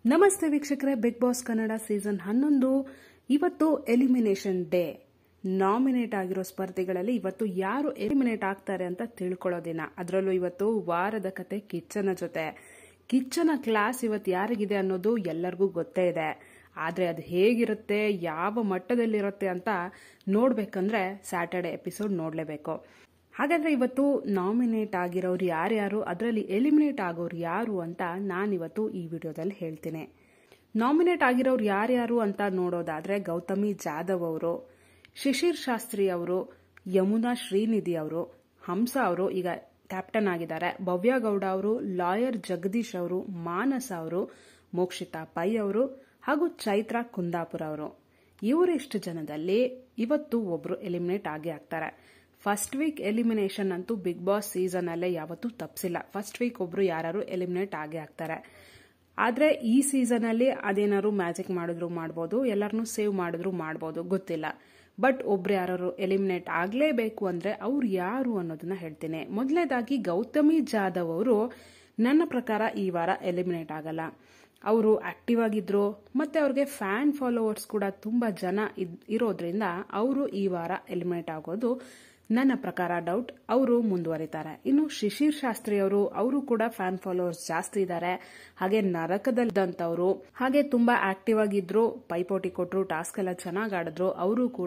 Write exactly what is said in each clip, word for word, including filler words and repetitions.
ನಮಸ್ತೆ ವೀಕ್ಷಕರೇ, big boss Kannada season ಹನ್ನೊಂದು ಇವತ್ತು ಎಲಿಮಿನೇಷನ್ ಡೇ. ನಾಮಿನೇಟ್ ಆಗಿರೋ ಸ್ಪರ್ಧಿಗಳಲ್ಲಿ ಇವತ್ತು ಯಾರು ಎಲಿಮಿನೇಟ್ ಆಗ್ತಾರೆ ಅಂತ ತಿಳ್ಕೊಳ್ಳೋ ದಿನ. ಅದರಲ್ಲೂ ಇವತ್ತು ವಾರದ ಕತೆ ಕಿಚ್ಚನ ಜೊತೆ. ಕಿಚ್ಚನ ಕ್ಲಾಸ್ ಇವತ್ತು ಯಾರಿಗಿದೆ ಅನ್ನೋದು ಎಲ್ಲರಿಗೂ ಗೊತ್ತೇ ಇದೆ. ಆದರೆ ಅದು ಹೇಗಿರುತ್ತೆ, ಯಾವ ಮಟ್ಟದಲ್ಲಿರುತ್ತೆ ಅಂತ ನೋಡ್ಬೇಕಂದ್ರೆ ಸ್ಯಾಟರ್ಡೆ ಎಪಿಸೋಡ್ ನೋಡಲೇಬೇಕು. ಹಾಗಾದ್ರೆ ಇವತ್ತು ನಾಮಿನೇಟ್ ಆಗಿರೋರು ಯಾರ್ಯಾರು, ಅದರಲ್ಲಿ ಎಲಿಮಿನೇಟ್ ಆಗೋರು ಯಾರು ಅಂತ ನಾನಿವತ್ತು ಈ ವಿಡಿಯೋದಲ್ಲಿ ಹೇಳ್ತೀನಿ. ನಾಮಿನೇಟ್ ಆಗಿರೋರು ಯಾರ್ಯಾರು ಅಂತ ನೋಡೋದಾದ್ರೆ ಗೌತಮಿ ಜಾಧವ್ ಅವರು, ಶಿಶಿರ್ ಶಾಸ್ತ್ರಿ ಅವರು, ಯಮುನಾ ಶ್ರೀನಿಧಿ ಅವರು, ಹಂಸ ಅವರು ಈಗ ಕ್ಯಾಪ್ಟನ್ ಆಗಿದ್ದಾರೆ, ಭವ್ಯ ಗೌಡ ಅವರು, ಲಾಯರ್ ಜಗದೀಶ್ ಅವರು, ಮಾನಸ ಅವರು, ಮೋಕ್ಷಿತಾ ಪೈ ಅವರು ಹಾಗೂ ಚೈತ್ರ ಕುಂದಾಪುರ ಅವರು. ಇವರಿಷ್ಟು ಜನದಲ್ಲಿ ಇವತ್ತು ಒಬ್ರು ಎಲಿಮಿನೇಟ್ ಆಗಿ ಆಗ್ತಾರೆ. ಫಸ್ಟ್ ವೀಕ್ ಎಲಿಮಿನೇಷನ್ ಅಂತೂ ಬಿಗ್ ಬಾಸ್ ಸೀಸನ್ ಅಲ್ಲೇ ಯಾವತ್ತೂ ತಪ್ಪಿಸಿಲ್ಲ. ಫಸ್ಟ್ ವೀಕ್ ಒಬ್ರು ಯಾರು ಎಲಿಮಿನೇಟ್ ಆಗೇ ಆಗ್ತಾರೆ. ಆದ್ರೆ ಈ ಸೀಸನ್ ಅಲ್ಲಿ ಅದೇನಾದ್ರು ಮ್ಯಾಜಿಕ್ ಮಾಡಿದ್ರು ಮಾಡ್ಬೋದು, ಎಲ್ಲರನ್ನೂ ಸೇವ್ ಮಾಡಿದ್ರು ಮಾಡ್ಬೋದು, ಗೊತ್ತಿಲ್ಲ. ಬಟ್ ಒಬ್ರು ಯಾರು ಎಲಿಮಿನೇಟ್ ಆಗ್ಲೇಬೇಕು ಅಂದ್ರೆ ಅವ್ರು ಯಾರು ಅನ್ನೋದನ್ನ ಹೇಳ್ತೀನಿ. ಮೊದಲನೇದಾಗಿ ಗೌತಮಿ ಜಾಧವ್ ಅವರು ನನ್ನ ಪ್ರಕಾರ ಈ ವಾರ ಎಲಿಮಿನೇಟ್ ಆಗಲ್ಲ. ಅವರು ಆಕ್ಟಿವ್ ಆಗಿದ್ರು, ಮತ್ತೆ ಅವ್ರಿಗೆ ಫ್ಯಾನ್ ಫಾಲೋವರ್ಸ್ ಕೂಡ ತುಂಬಾ ಜನ ಇರೋದ್ರಿಂದ ಅವರು ಈ ವಾರ ಎಲಿಮಿನೇಟ್ ಆಗೋದು ನನ್ನ ಪ್ರಕಾರ ಡೌಟ್. ಅವರು ಮುಂದುವರಿತಾರೆ. ಇನ್ನು ಶಿಶಿರ್ ಶಾಸ್ತ್ರಿ ಅವರು ಅವರು ಕೂಡ ಫ್ಯಾನ್ ಫಾಲೋವರ್ಸ್ ಜಾಸ್ತಿ ಇದ್ದಾರೆ. ಹಾಗೆ ನರಕದಲ್ಲಿದ್ದಂಥವ್ರು, ಹಾಗೆ ತುಂಬಾ ಆಕ್ಟಿವ್ ಆಗಿದ್ರು, ಪೈಪೋಟಿ ಕೊಟ್ಟರು, ಟಾಸ್ಕ್ ಎಲ್ಲ ಚೆನ್ನಾಗಿ ಆಡಿದ್ರು, ಅವರು ಕೂಡ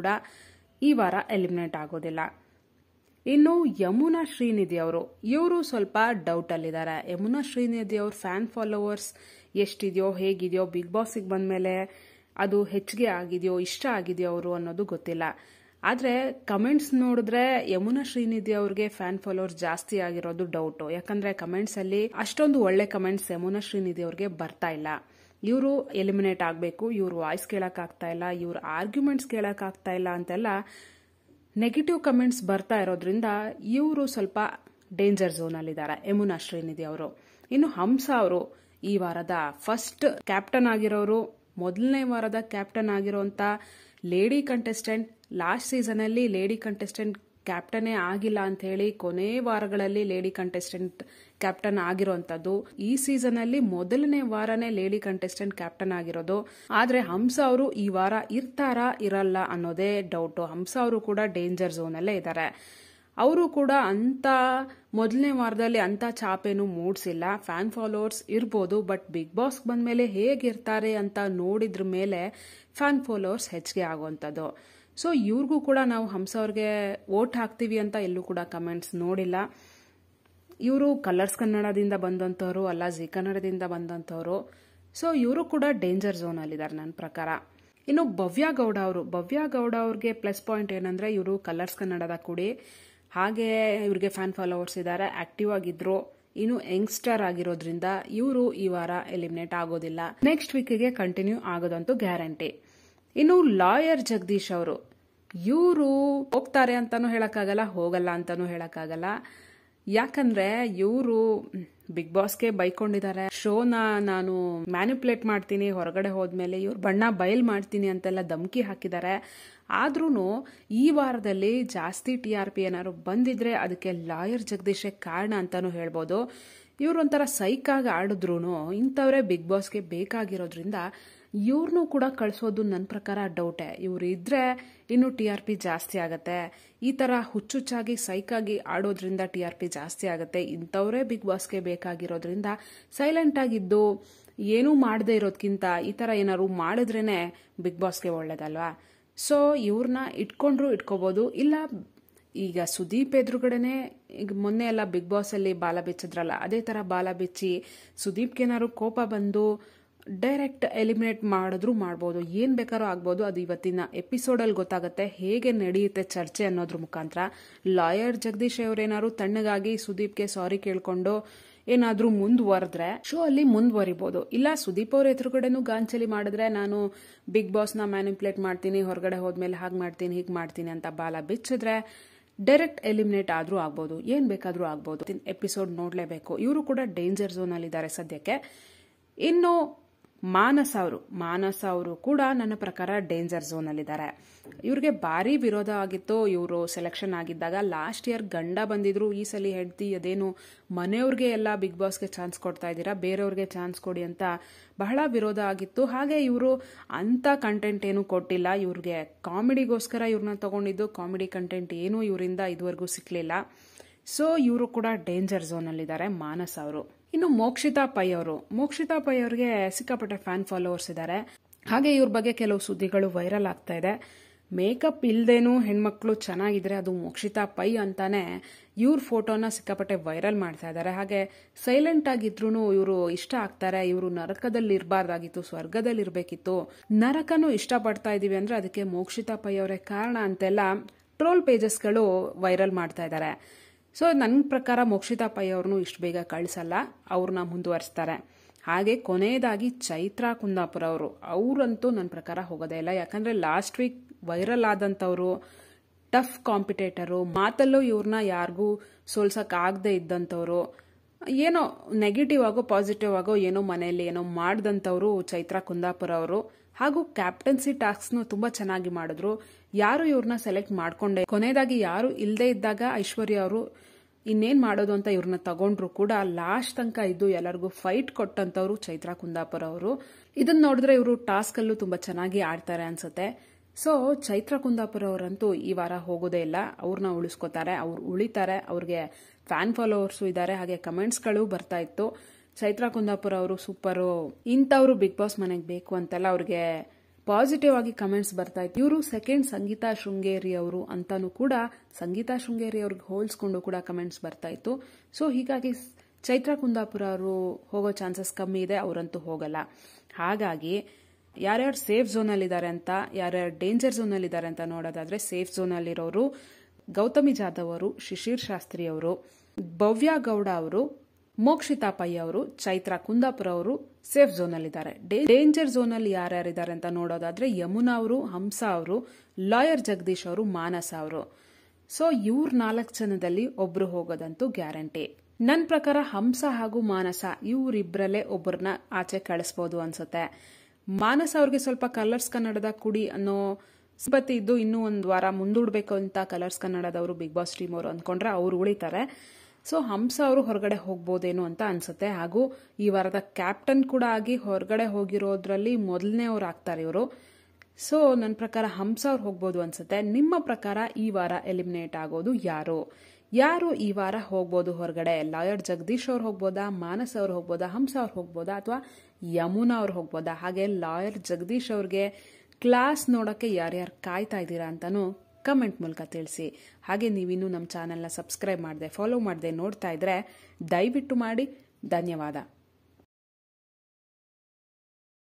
ಈ ವಾರ ಎಲಿಮಿನೇಟ್ ಆಗೋದಿಲ್ಲ. ಇನ್ನು ಯಮುನಾ ಶ್ರೀನಿಧಿ ಅವರು, ಇವರು ಸ್ವಲ್ಪ ಡೌಟ್ ಅಲ್ಲಿದ್ದಾರೆ. ಯಮುನಾ ಶ್ರೀನಿಧಿ ಅವ್ರ ಫ್ಯಾನ್ ಫಾಲೋವರ್ಸ್ ಎಷ್ಟಿದೆಯೋ ಹೇಗಿದೆಯೋ, ಬಿಗ್ ಬಾಸ್ಗೆ ಬಂದ್ಮೇಲೆ ಅದು ಹೆಚ್ಚಿಗೆ ಆಗಿದೆಯೋ, ಇಷ್ಟ ಆಗಿದೆಯೋ ಅವರು ಅನ್ನೋದು ಗೊತ್ತಿಲ್ಲ. ಆದ್ರೆ ಕಮೆಂಟ್ಸ್ ನೋಡಿದ್ರೆ ಯಮುನಾ ಶ್ರೀನಿಧಿ ಅವ್ರಿಗೆ ಫ್ಯಾನ್ ಫಾಲೋವರ್ಸ್ ಜಾಸ್ತಿ ಆಗಿರೋದು ಡೌಟ್. ಯಾಕಂದ್ರೆ ಕಮೆಂಟ್ಸ್ ಅಲ್ಲಿ ಅಷ್ಟೊಂದು ಒಳ್ಳೆ ಕಮೆಂಟ್ಸ್ ಯಮುನಾ ಶ್ರೀನಿಧಿ ಅವ್ರಿಗೆ ಬರ್ತಾ ಇಲ್ಲ. ಇವರು ಎಲಿಮಿನೇಟ್ ಆಗಬೇಕು, ಇವ್ರ ವಾಯ್ಸ್ ಕೇಳಕ್ ಆಗ್ತಾ ಇಲ್ಲ, ಇವ್ರ ಆರ್ಗ್ಯುಮೆಂಟ್ಸ್ ಕೇಳಕ್ ಆಗ್ತಾ ಇಲ್ಲ ಅಂತೆಲ್ಲ ನೆಗೆಟಿವ್ ಕಮೆಂಟ್ಸ್ ಬರ್ತಾ ಇರೋದ್ರಿಂದ ಇವರು ಸ್ವಲ್ಪ ಡೇಂಜರ್ ಝೋನ್ ಅಲ್ಲಿದ್ದಾರೆ, ಯಮುನಾ ಶ್ರೀನಿಧಿ ಅವರು. ಇನ್ನು ಹಂಸ ಅವರು ಈ ವಾರದ ಫಸ್ಟ್ ಕ್ಯಾಪ್ಟನ್ ಆಗಿರೋರು, ಮೊದಲನೇ ವಾರದ ಕ್ಯಾಪ್ಟನ್ ಆಗಿರೋಂತ ಲೇಡಿ ಕಂಟೆಸ್ಟೆಂಟ್. ಲಾಸ್ಟ್ ಸೀಸನ್ ಅಲ್ಲಿ ಲೇಡಿ ಕಂಟೆಸ್ಟೆಂಟ್ ಕ್ಯಾಪ್ಟನೇ ಆಗಿಲ್ಲ ಅಂತ ಹೇಳಿ ಕೊನೆ ವಾರಗಳಲ್ಲಿ ಲೇಡಿ ಕಂಟೆಸ್ಟೆಂಟ್ ಕ್ಯಾಪ್ಟನ್ ಆಗಿರೋಂಥದ್ದು. ಈ ಸೀಸನ್ ಅಲ್ಲಿ ಮೊದಲನೇ ವಾರನೇ ಲೇಡಿ ಕಂಟೆಸ್ಟೆಂಟ್ ಕ್ಯಾಪ್ಟನ್ ಆಗಿರೋದು. ಆದ್ರೆ ಹಂಸ ಅವರು ಈ ವಾರ ಇರ್ತಾರಾ ಇರಲ್ಲ ಅನ್ನೋದೇ ಡೌಟ್. ಹಂಸ ಅವರು ಕೂಡ ಡೇಂಜರ್ ಝೋನ್ ಅಲ್ಲೇ ಇದ್ದಾರೆ. ಅವರು ಕೂಡ ಅಂತ ಮೊದಲನೇ ವಾರದಲ್ಲಿ ಅಂತ ಚಾಪೇನು ಮೂಡ್ಸಿಲ್ಲ. ಫ್ಯಾನ್ ಫಾಲೋವರ್ಸ್ ಇರ್ಬೋದು, ಬಟ್ ಬಿಗ್ ಬಾಸ್ ಬಂದ್ಮೇಲೆ ಹೇಗಿರ್ತಾರೆ ಅಂತ ನೋಡಿದ್ರ ಮೇಲೆ ಫ್ಯಾನ್ ಫಾಲೋವರ್ಸ್ ಹೆಚ್ಚಿಗೆ ಆಗುವಂಥದ್ದು. ಸೊ ಇವ್ರಿಗೂ ಕೂಡ ನಾವು ಹಂಸ ಅವ್ರಿಗೆ ವೋಟ್ ಹಾಕ್ತೀವಿ ಅಂತ ಎಲ್ಲೂ ಕೂಡ ಕಮೆಂಟ್ಸ್ ನೋಡಿಲ್ಲ. ಇವರು ಕಲರ್ಸ್ ಕನ್ನಡದಿಂದ ಬಂದಂಥವ್ರು ಅಲ್ಲ, ಜಿ ಕನ್ನಡದಿಂದ ಬಂದಂಥವ್ರು. ಸೊ ಇವರು ಕೂಡ ಡೇಂಜರ್ ಝೋನ್ ಅಲ್ಲಿದ್ದಾರೆ ನನ್ನ ಪ್ರಕಾರ. ಇನ್ನು ಭವ್ಯ ಗೌಡ ಅವರು, ಭವ್ಯ ಗೌಡ ಅವ್ರಿಗೆ ಪ್ಲಸ್ ಪಾಯಿಂಟ್ ಏನಂದ್ರೆ ಇವರು ಕಲರ್ಸ್ ಕನ್ನಡದ ಕುಡಿ, ಹಾಗೆ ಇವ್ರಿಗೆ ಫ್ಯಾನ್ ಫಾಲೋವರ್ಸ್ ಇದ್ದಾರೆ, ಆಕ್ಟಿವ್ ಆಗಿದ್ರು, ಇನ್ನು ಯಂಗ್ಸ್ಟರ್ ಆಗಿರೋದ್ರಿಂದ ಇವರು ಈ ವಾರ ಎಲಿಮಿನೇಟ್ ಆಗೋದಿಲ್ಲ. ನೆಕ್ಸ್ಟ್ ವೀಕ್ಗೆ ಕಂಟಿನ್ಯೂ ಆಗೋದಂತೂ ಗ್ಯಾರಂಟಿ. ಇನ್ನು ಲಾಯರ್ ಜಗದೀಶ್ ಅವರು, ಇವರು ಹೋಗ್ತಾರೆ ಅಂತಾನೂ ಹೇಳಕ್ಕಾಗಲ್ಲ, ಹೋಗಲ್ಲ ಅಂತಾನೂ ಹೇಳಕ್ಕಾಗಲ್ಲ. ಯಾಕಂದ್ರೆ ಇವರು ಬಿಗ್ ಬಾಸ್ಗೆ ಬೈಕೊಂಡಿದ್ದಾರೆ. ಶೋನ ನಾನು ಮ್ಯಾನಿಪುಲೇಟ್ ಮಾಡ್ತೀನಿ, ಹೊರಗಡೆ ಹೋದ್ಮೇಲೆ ಇವ್ರ ಬಣ್ಣ ಬಯಲ್ ಮಾಡ್ತೀನಿ ಅಂತೆಲ್ಲ ಧಮಕಿ ಹಾಕಿದ್ದಾರೆ. ಆದ್ರೂ ಈ ವಾರದಲ್ಲಿ ಜಾಸ್ತಿ ಟಿ ಆರ್ ಪಿ ಏನಾದ್ರು ಬಂದಿದ್ರೆ ಅದಕ್ಕೆ ಲಾಯರ್ ಜಗದೀಶೇ ಕಾರಣ ಅಂತಾನು ಹೇಳ್ಬೋದು. ಇವ್ರು ಒಂಥರ ಸೈಕಾಗಿ ಆಡಿದ್ರು ಇಂಥವ್ರೆ ಬಿಗ್ ಬಾಸ್ಗೆ ಬೇಕಾಗಿರೋದ್ರಿಂದ ಇವ್ರನ್ನೂ ಕೂಡ ಕಳಿಸೋದು ನನ್ನ ಪ್ರಕಾರ ಡೌಟೇ. ಇವ್ರು ಇದ್ರೆ ಇನ್ನು ಟಿ ಆರ್ ಪಿ ಜಾಸ್ತಿ ಆಗತ್ತೆ. ಈ ತರ ಹುಚ್ಚುಚ್ಚಾಗಿ ಸೈಕಾಗಿ ಆಡೋದ್ರಿಂದ ಟಿ ಆರ್ ಪಿ ಜಾಸ್ತಿ ಆಗತ್ತೆ. ಇಂಥವ್ರೇ ಬಿಗ್ ಬಾಸ್ಗೆ ಬೇಕಾಗಿರೋದ್ರಿಂದ ಸೈಲೆಂಟ್ ಆಗಿದ್ದು ಏನೂ ಮಾಡದೇ ಇರೋದ್ಕಿಂತ ಈ ತರ ಏನಾದ್ರು ಮಾಡಿದ್ರೇನೆ ಬಿಗ್ ಬಾಸ್ಗೆ ಒಳ್ಳೇದಲ್ವಾ. ಸೊ ಇವ್ರನ್ನ ಇಟ್ಕೊಂಡ್ರು ಇಟ್ಕೋಬಹುದು. ಇಲ್ಲ ಈಗ ಸುದೀಪ್ ಎದುರುಗಡೆನೆ ಈಗ ಮೊನ್ನೆ ಎಲ್ಲ ಬಿಗ್ ಬಾಸ್ ಅಲ್ಲಿ ಬಾಲ ಬಿಚ್ಚಿದ್ರಲ್ಲ, ಅದೇ ತರ ಬಾಲ ಬಿಚ್ಚಿ ಸುದೀಪ್ಗೆ ಏನಾದ್ರು ಕೋಪ ಬಂದು ಡೈರೆಕ್ಟ್ ಎಲಿಮಿನೇಟ್ ಮಾಡಿದ್ರು ಮಾಡ್ಬೋದು, ಏನ್ ಬೇಕಾದ್ರೂ ಆಗ್ಬೋದು. ಅದು ಇವತ್ತಿನ ಎಪಿಸೋಡ್ ಅಲ್ಲಿ ಗೊತ್ತಾಗುತ್ತೆ ಹೇಗೆ ನಡೆಯುತ್ತೆ ಚರ್ಚೆ ಅನ್ನೋದ್ರ ಮುಖಾಂತರ. ಲಾಯರ್ ಜಗದೀಶ್ ಅವ್ರೇನಾದ್ರು ತಣ್ಣಗಾಗಿ ಸುದೀಪ್ಗೆ ಸಾರಿ ಕೇಳ್ಕೊಂಡು ಏನಾದ್ರೂ ಮುಂದುವರೆದ್ರೆ ಶೋ ಅಲ್ಲಿ ಮುಂದುವರಿಬಹುದು. ಇಲ್ಲ ಸುದೀಪ್ ಅವ್ರ ಎದುರುಗಡೆನೂ ಗಾಂಚಲಿ ಮಾಡಿದ್ರೆ ನಾನು ಬಿಗ್ ಬಾಸ್ ನ ಮ್ಯಾನಿಪುಲೇಟ್ ಮಾಡ್ತೀನಿ, ಹೊರಗಡೆ ಹೋದ್ಮೇಲೆ ಹಾಗೆ ಮಾಡ್ತೀನಿ ಹೀಗೆ ಮಾಡ್ತೀನಿ ಅಂತ ಬಾಲ ಬಿಚ್ಚಿದ್ರೆ ಡೈರೆಕ್ಟ್ ಎಲಿಮಿನೇಟ್ ಆದ್ರೂ ಆಗ್ಬೋದು, ಏನ್ ಬೇಕಾದ್ರೂ ಆಗ್ಬೋದು. ಎಪಿಸೋಡ್ ನೋಡ್ಲೇಬೇಕು. ಇವರು ಕೂಡ ಡೇಂಜರ್ ಝೋನ್ ಅಲ್ಲಿ ಇದ್ದಾರೆ ಸದ್ಯಕ್ಕೆ. ಇನ್ನು ಮಾನಸ ಅವರು ಮಾನಸ ಅವರು ಕೂಡ ನನ್ನ ಪ್ರಕಾರ ಡೇಂಜರ್ ಝೋನ್ ಅಲ್ಲಿದ್ದಾರೆ. ಇವ್ರಿಗೆ ಭಾರಿ ವಿರೋಧ ಆಗಿತ್ತು. ಇವರು ಸೆಲೆಕ್ಷನ್ ಆಗಿದ್ದಾಗ ಲಾಸ್ಟ್ ಇಯರ್ ಗಂಡ ಬಂದಿದ್ರು, ಈ ಸಲ ಹೆಂಡತಿ ಅದೇನು ಮನೆಯವ್ರಿಗೆ ಎಲ್ಲ ಬಿಗ್ ಬಾಸ್ಗೆ ಚಾನ್ಸ್ ಕೊಡ್ತಾ ಇದ್ದೀರಾ, ಬೇರೆಯವ್ರಿಗೆ ಚಾನ್ಸ್ ಕೊಡಿ ಅಂತ ಬಹಳ ವಿರೋಧ ಆಗಿತ್ತು. ಹಾಗೆ ಇವರು ಅಂತ ಕಂಟೆಂಟ್ ಏನು ಕೊಟ್ಟಿಲ್ಲ. ಇವ್ರಿಗೆ ಕಾಮಿಡಿಗೋಸ್ಕರ ಇವ್ರನ್ನ ತಗೊಂಡಿದ್ದು, ಕಾಮಿಡಿ ಕಂಟೆಂಟ್ ಏನು ಇವರಿಂದ ಇದುವರೆಗೂ ಸಿಕ್ಲಿಲ್ಲ. ಸೊ ಇವರು ಕೂಡ ಡೇಂಜರ್ ಝೋನ್ ಅಲ್ಲಿದ್ದಾರೆ ಮಾನಸ್ ಅವರು. ಇನ್ನು ಮೋಕ್ಷಿತಾ ಪೈ ಅವರು ಮೋಕ್ಷಿತಾ ಪೈ ಅವರಿಗೆ ಸಿಕ್ಕಾಪಟ್ಟೆ ಫ್ಯಾನ್ ಫಾಲೋವರ್ಸ್ ಇದ್ದಾರೆ. ಹಾಗೆ ಇವ್ರ ಬಗ್ಗೆ ಕೆಲವು ಸುದ್ದಿಗಳು ವೈರಲ್ ಆಗ್ತಾ ಇದೆ. ಮೇಕಪ್ ಇಲ್ದೇನು ಹೆಣ್ಮಕ್ಳು ಚೆನ್ನಾಗಿದ್ರೆ ಅದು ಮೋಕ್ಷಿತಾ ಪೈ ಅಂತಾನೆ ಇವ್ರ ಫೋಟೋನ ಸಿಕ್ಕಾಪಟ್ಟೆ ವೈರಲ್ ಮಾಡ್ತಾ ಇದ್ದಾರೆ. ಹಾಗೆ ಸೈಲೆಂಟ್ ಆಗಿದ್ರು ಇವರು ಇಷ್ಟ ಆಗ್ತಾರೆ. ಇವರು ನರಕದಲ್ಲಿ ಇರಬಾರ್ದಾಗಿತ್ತು, ಸ್ವರ್ಗದಲ್ಲಿ ಇರಬೇಕಿತ್ತು. ನರಕನು ಇಷ್ಟಪಡ್ತಾ ಇದೀವಿ ಅಂದ್ರೆ ಅದಕ್ಕೆ ಮೋಕ್ಷಿತಾ ಪೈ ಅವರೇ ಕಾರಣ ಅಂತೆಲ್ಲ ಟ್ರೋಲ್ ಪೇಜಸ್ಗಳು ವೈರಲ್ ಮಾಡ್ತಾ ಇದ್ದಾರೆ. ಸೊ ನನ್ನ ಪ್ರಕಾರ ಮೋಕ್ಷಿತಾ ಪೈ ಅವ್ರನ್ನು ಇಷ್ಟು ಬೇಗ ಕಳಿಸಲ್ಲ, ಅವ್ರನ್ನ ಮುಂದುವರಿಸ್ತಾರೆ. ಹಾಗೆ ಕೊನೆಯದಾಗಿ ಚೈತ್ರಾ ಕುಂದಾಪುರ ಅವರು ಅವರಂತೂ ನನ್ನ ಪ್ರಕಾರ ಹೋಗೋದೇ ಇಲ್ಲ. ಯಾಕಂದ್ರೆ ಲಾಸ್ಟ್ ವೀಕ್ ವೈರಲ್ ಆದಂಥವ್ರು, ಟಫ್ ಕಾಂಪಿಟೇಟರು, ಮಾತಲ್ಲೂ ಇವ್ರನ್ನ ಯಾರಿಗೂ ಸೋಲ್ಸಕ್ ಆಗದೆ ಇದ್ದಂಥವ್ರು, ಏನೋ ನೆಗೆಟಿವ್ ಆಗೋ ಪಾಸಿಟಿವ್ ಆಗೋ ಏನೋ ಮನೆಯಲ್ಲಿ ಏನೋ ಮಾಡಿದಂಥವ್ರು ಚೈತ್ರಾ ಕುಂದಾಪುರ ಅವರು. ಹಾಗೂ ಕ್ಯಾಪ್ಟನ್ಸಿ ಟಾಸ್ಕ್ನು ತುಂಬಾ ಚೆನ್ನಾಗಿ ಮಾಡಿದ್ರು. ಯಾರು ಇವ್ರನ್ನ ಸೆಲೆಕ್ಟ್ ಮಾಡ್ಕೊಂಡೆ, ಕೊನೆಯದಾಗಿ ಯಾರು ಇಲ್ಲದೆ ಇದ್ದಾಗ ಐಶ್ವರ್ಯ ಅವರು ಇನ್ನೇನ್ ಮಾಡೋದು ಅಂತ ಇವ್ರನ್ನ ತಗೊಂಡ್ರು ಕೂಡ ಲಾಸ್ಟ್ ತನಕ ಇದ್ದು ಎಲ್ಲರಿಗೂ ಫೈಟ್ ಕೊಟ್ಟಂತವ್ರು ಚೈತ್ರಾ ಕುಂದಾಪುರ ಅವರು. ಇದನ್ನ ನೋಡಿದ್ರೆ ಇವರು ಟಾಸ್ಕ್ ಅಲ್ಲೂ ತುಂಬಾ ಚೆನ್ನಾಗಿ ಆಡ್ತಾರೆ ಅನ್ಸುತ್ತೆ. ಸೊ ಚೈತ್ರಾ ಕುಂದಾಪುರ ಅವರಂತೂ ಈ ವಾರ ಹೋಗೋದೇ ಇಲ್ಲ, ಅವ್ರನ್ನ ಉಳಿಸ್ಕೋತಾರೆ, ಅವ್ರು ಉಳಿತಾರೆ. ಅವ್ರಿಗೆ ಫ್ಯಾನ್ ಫಾಲೋವರ್ಸು ಇದ್ದಾರೆ, ಹಾಗೆ ಕಮೆಂಟ್ಸ್ಗಳು ಬರ್ತಾ ಇತ್ತು. ಚೈತ್ರಾ ಕುಂದಾಪುರ ಅವರು ಸೂಪರು, ಇಂಥವ್ರು ಬಿಗ್ ಬಾಸ್ ಮನೆಗೆ ಬೇಕು ಅಂತೆಲ್ಲ ಅವ್ರಿಗೆ ಪಾಸಿಟಿವ್ ಆಗಿ ಕಮೆಂಟ್ಸ್ ಬರ್ತಾ ಇತ್ತು. ಇವರು ಸೆಕೆಂಡ್ ಸಂಗೀತಾ ಶೃಂಗೇರಿ ಅವರು ಅಂತಾನು ಕೂಡ ಸಂಗೀತಾ ಶೃಂಗೇರಿ ಅವ್ರಿಗೆ ಹೋಲಿಸ್ಕೊಂಡು ಕೂಡ ಕಮೆಂಟ್ಸ್ ಬರ್ತಾ ಇತ್ತು. ಸೊ ಹೀಗಾಗಿ ಚೈತ್ರಾ ಕುಂದಾಪುರ ಅವರು ಹೋಗೋ ಚಾನ್ಸಸ್ ಕಮ್ಮಿ ಇದೆ, ಅವರಂತೂ ಹೋಗಲ್ಲ. ಹಾಗಾಗಿ ಯಾರ್ಯಾರು ಸೇಫ್ ಝೋನ್ ಅಲ್ಲಿ ಇದ್ದಾರೆ ಅಂತ, ಯಾರ್ಯಾರು ಡೇಂಜರ್ ಝೋನ್ ಅಲ್ಲಿ ಇದ್ದಾರೆ ಅಂತ ನೋಡೋದಾದ್ರೆ, ಸೇಫ್ ಝೋನ್ ಅಲ್ಲಿರೋರು ಗೌತಮಿ ಜಾಧವ್ ಅವರು, ಶಿಶಿರ್ ಶಾಸ್ತ್ರಿ ಅವರು, ಭವ್ಯ ಗೌಡ ಅವರು, ಮೋಕ್ಷಿತಾ ಪೈ ಅವರು, ಚೈತ್ರಾ ಕುಂದಾಪುರ ಅವರು ಸೇಫ್ ಝೋನ್ ಅಲ್ಲಿ ಇದ್ದಾರೆ. ಡೇಂಜರ್ ಝೋನ್ ಅಲ್ಲಿ ಯಾರ್ಯಾರಿದ್ದಾರೆ ಅಂತ ನೋಡೋದಾದ್ರೆ ಯಮುನಾ ಅವರು, ಹಂಸ ಅವರು, ಲಾಯರ್ ಜಗದೀಶ್ ಅವರು, ಮಾನಸ ಅವರು. ಸೊ ಇವ್ರ ನಾಲ್ಕು ಜನದಲ್ಲಿ ಒಬ್ರು ಹೋಗೋದಂತೂ ಗ್ಯಾರಂಟಿ. ನನ್ನ ಪ್ರಕಾರ ಹಂಸ ಹಾಗೂ ಮಾನಸ ಇವರಿಬ್ಬರಲ್ಲೇ ಒಬ್ಬರನ್ನ ಆಚೆ ಕಳಿಸಬಹುದು ಅನ್ಸುತ್ತೆ. ಮಾನಸ ಅವ್ರಿಗೆ ಸ್ವಲ್ಪ ಕಲರ್ಸ್ ಕನ್ನಡದ ಕುಡಿ ಅನ್ನೋ ಸಿಂಪತಿ ಇದ್ದು ಇನ್ನೂ ಒಂದು ವಾರ ಮುಂದೂಡ್ಬೇಕು ಅಂತ ಕಲರ್ಸ್ ಕನ್ನಡದವರು ಬಿಗ್ ಬಾಸ್ ಟೀಮ್ ಅವರು ಅಂದ್ಕೊಂಡ್ರೆ ಅವ್ರು ಉಳಿತಾರೆ. ಸೊ ಹಂಸ ಅವರು ಹೊರಗಡೆ ಹೋಗ್ಬೋದೇನೋ ಅಂತ ಅನ್ಸುತ್ತೆ. ಹಾಗೂ ಈ ವಾರದ ಕ್ಯಾಪ್ಟನ್ ಕೂಡ ಆಗಿ ಹೊರಗಡೆ ಹೋಗಿರೋದ್ರಲ್ಲಿ ಮೊದಲನೇ ಅವ್ರು ಆಗ್ತಾರೆ ಇವರು. ಸೊ ನನ್ನ ಪ್ರಕಾರ ಹಂಸ ಅವ್ರು ಹೋಗ್ಬೋದು ಅನ್ಸುತ್ತೆ. ನಿಮ್ಮ ಪ್ರಕಾರ ಈ ವಾರ ಎಲಿಮಿನೇಟ್ ಆಗೋದು ಯಾರು ಯಾರು ಈ ವಾರ ಹೋಗ್ಬೋದು ಹೊರಗಡೆ? ಲಾಯರ್ ಜಗದೀಶ್ ಅವ್ರು ಹೋಗ್ಬೋದಾ, ಮಾನಸ್ ಅವ್ರು ಹೋಗ್ಬೋದಾ, ಹಂಸ ಅವ್ರು ಹೋಗ್ಬೋದಾ, ಅಥವಾ ಯಮುನಾ ಅವ್ರು ಹೋಗ್ಬೋದಾ? ಹಾಗೆ ಲಾಯರ್ ಜಗದೀಶ್ ಅವ್ರಿಗೆ ಕ್ಲಾಸ್ ನೋಡೋಕ್ಕೆ ಯಾರ್ಯಾರು ಕಾಯ್ತಾ ಇದ್ದೀರಾ ಅಂತಾನು ಕಮೆಂಟ್ ಮೂಲಕ ತಿಳಿಸಿ. ಹಾಗೆ ನೀವಿನ್ನೂ ನಮ್ಮ ಚಾನೆಲ್ನ ಸಬ್ಸ್ಕ್ರೈಬ್ ಮಾಡದೆ ಫಾಲೋ ಮಾಡದೆ ನೋಡ್ತಾ ಇದ್ರೆ ದಯವಿಟ್ಟು ಮಾಡಿ. ಧನ್ಯವಾದ.